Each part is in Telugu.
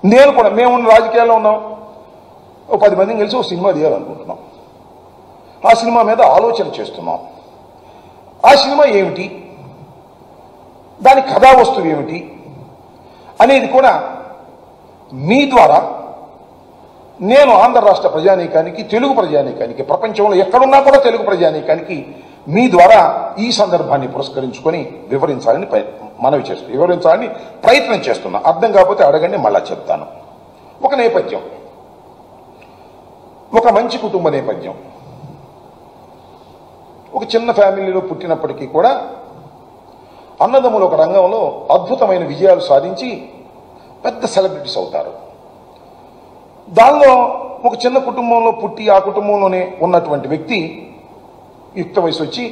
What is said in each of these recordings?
నేను కూడా మేము రాజకీయాల్లో ఉన్నాం, ఓ 10 మందిని కలిసి ఓ సినిమా తీయాలనుకుంటున్నాం. ఆ సినిమా మీద ఆలోచన చేస్తున్నాం. ఆ సినిమా ఏమిటి, దాని కథా వస్తువు ఏమిటి అనేది కూడా మీ ద్వారా నేను ఆంధ్ర రాష్ట్ర ప్రజానీకానికి, తెలుగు ప్రజానీకానికి, ప్రపంచంలో ఎక్కడున్నా కూడా తెలుగు ప్రజానీకానికి మీ ద్వారా ఈ సందర్భాన్ని పురస్కరించుకొని వివరించాలని ప్రయత్నం చేస్తున్నా. అర్థం కాకపోతే అడగండి, మళ్ళా చెప్తాను. ఒక నేపథ్యం, ఒక మంచి కుటుంబ నేపథ్యం, ఒక చిన్న ఫ్యామిలీలో పుట్టినప్పటికీ కూడా అన్నదమ్ములు ఒక రంగంలో అద్భుతమైన విజయాలు సాధించి పెద్ద సెలబ్రిటీస్ అవుతారు. దానిలో ఒక చిన్న కుటుంబంలో పుట్టి ఆ కుటుంబంలోనే ఉన్నటువంటి వ్యక్తి యుక్త వయసు వచ్చి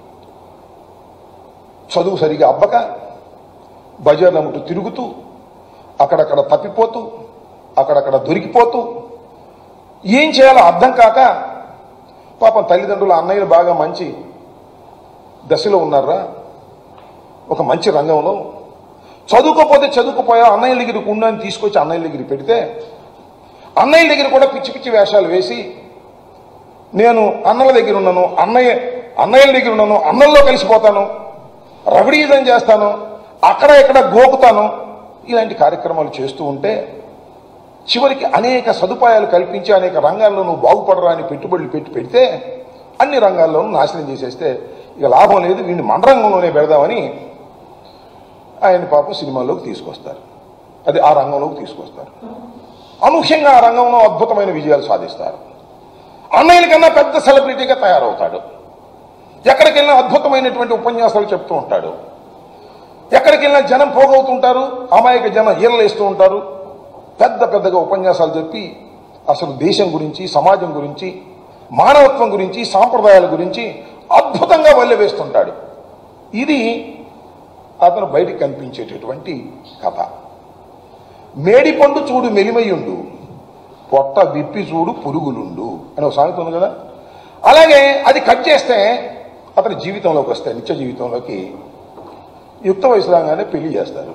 చదువు సరిగా అబ్బక బజార్ల ముట్టు తిరుగుతూ అక్కడక్కడ తప్పిపోతూ అక్కడక్కడ దొరికిపోతూ ఏం చేయాలో అర్థం కాక పాపం తల్లిదండ్రుల అన్నయ్యలు బాగా మంచి దశలో ఉన్నారా, ఒక మంచి రంగంలో చదువుకోపోతే చదువుకుపోయా అన్నయ్య దగ్గరికి ఉండని తీసుకొచ్చి అన్నయ్య దగ్గరికి పెడితే అన్నయ్య దగ్గర కూడా పిచ్చి పిచ్చి వేషాలు వేసి నేను అన్నల దగ్గర ఉన్నాను, అన్నయ్యల దగ్గర ఉన్నాను, అన్నల్లో కలిసిపోతాను, రవిడీజం చేస్తాను, అక్కడ ఇక్కడ గోకుతాను, ఇలాంటి కార్యక్రమాలు చేస్తూ ఉంటే చివరికి అనేక సదుపాయాలు కల్పించి అనేక రంగాల్లో నువ్వు బాగుపడరా అని పెట్టుబడులు పెడితే అన్ని రంగాల్లోనూ నాశనం చేసేస్తే ఇక లాభం లేదు, వీడిని మన రంగంలోనే పెడదామని ఆయన పాపం సినిమాల్లోకి తీసుకొస్తారు. అది ఆ రంగంలోకి తీసుకొస్తారు. అనూహ్యంగా ఆ రంగంలో అద్భుతమైన విజయాలు సాధిస్తారు. అన్నయ్యల కన్నా పెద్ద సెలబ్రిటీగా తయారవుతాడు. ఎక్కడికి వెళ్ళినా అద్భుతమైనటువంటి ఉపన్యాసాలు చెప్తూ ఉంటాడు. ఎక్కడికి వెళ్ళినా జనం పోగవుతుంటారు, అమాయక జనం ఈరలేస్తూ ఉంటారు. పెద్దగా ఉపన్యాసాలు చెప్పి అసలు దేశం గురించి, సమాజం గురించి, మానవత్వం గురించి, సాంప్రదాయాల గురించి అద్భుతంగా వల్లె వేస్తుంటాడు. ఇది అతను బయటికి కనిపించేటటువంటి కథ. మేడిపండు చూడు మెలిమయుండు, పొట్ట విప్పి చూడు పురుగులుండు అని ఒక సామెత ఉంది కదా. అలాగే అది కట్ చేస్తే అతని జీవితంలోకి వస్తాయి, నిత్య జీవితంలోకి. యుక్త వయసు రాగానే పెళ్లి చేస్తారు.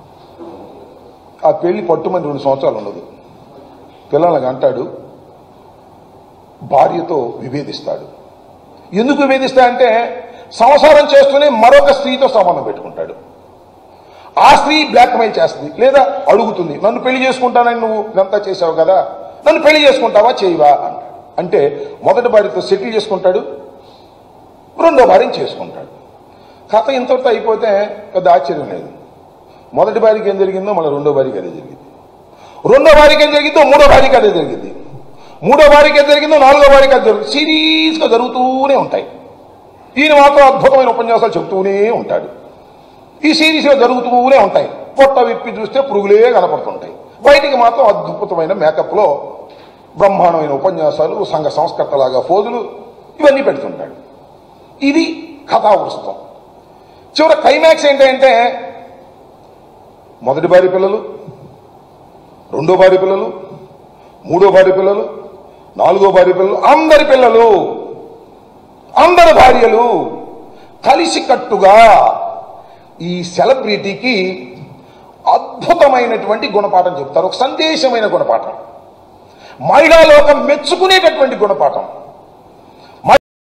ఆ పెళ్లి పట్టుమని 2 సంవత్సరాలు ఉండదు. పిల్లలకు అంటాడు, భార్యతో విభేదిస్తాడు. ఎందుకు విభేదిస్తాడంటే సంసారం చేస్తూనే మరొక స్త్రీతో సంబంధం పెట్టుకుంటాడు. ఆ స్త్రీ బ్లాక్మెయిల్ చేస్తుంది, లేదా అడుగుతుంది, నన్ను పెళ్లి చేసుకుంటానని నువ్వు ఇదంతా చేసావు కదా, నన్ను పెళ్లి చేసుకుంటావా చేయవా అంటాడు. అంటే మొదటి భార్యతో సెటిల్ చేసుకుంటాడు, రెండో భార్యను చేసుకుంటాడు. కథ ఇంతటితో అయిపోతే పెద్ద ఆశ్చర్యం లేదు. మొదటి భార్యకి ఏం జరిగిందో మళ్ళీ రెండో భార్యకి అదే జరిగింది, రెండో భార్యకి ఏం జరిగిందో మూడో భార్యకి అదే జరిగింది, మూడో భార్యకి ఏం జరిగిందో నాలుగో భార్యకి అది జరుగుతుంది. సిరీస్గా జరుగుతూనే ఉంటాయి. ఈయన మాత్రం అద్భుతమైన ఉపన్యాసాలు చెప్తూనే ఉంటాడు. ఈ సిరీస్లో జరుగుతూనే ఉంటాయి. పొట్ట విప్పి చూస్తే పురుగులే కనపడుతుంటాయి, బయటికి మాత్రం అద్భుతమైన మేకప్లో బ్రహ్మాండమైన ఉపన్యాసాలు, సంఘ సంస్కర్తలాగా ఫోజులు ఇవన్నీ పెడుతుంటాడు. ఇది కథావృస్తం. చివరి క్లైమాక్స్ ఏంటంటే మొదటి భార్య పిల్లలు, రెండో భార్య పిల్లలు, మూడో భార్య పిల్లలు, నాలుగో భార్య పిల్లలు, అందరి పిల్లలు, అందరి భార్యలు కలిసికట్టుగా ఈ సెలబ్రిటీకి అద్భుతమైనటువంటి గుణపాఠం చెప్తారు. ఒక సందేశమైన గుణపాఠం, మహిళా లోకం మెచ్చుకునేటటువంటి గుణపాఠం.